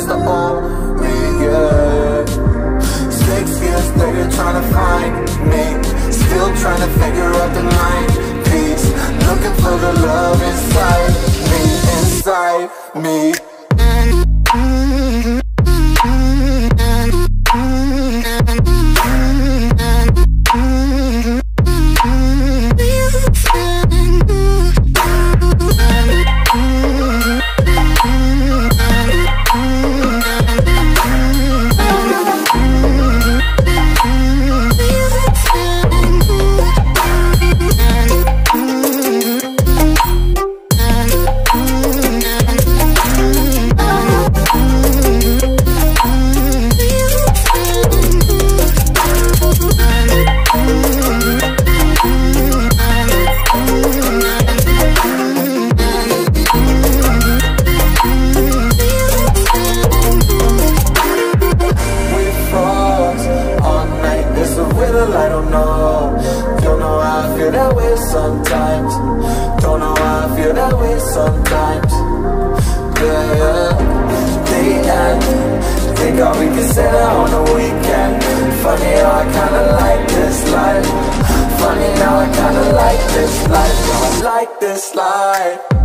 was the only, yeah. 6 years later trying to find me, still trying to figure out the mind piece, looking for the love inside me, inside me. I don't know how I feel that way sometimes. Don't know how I feel that way sometimes. Yeah, yeah. The end. Think all we can say that on the weekend. Funny how I kinda like this life. Funny how I kinda like this life. I like this life.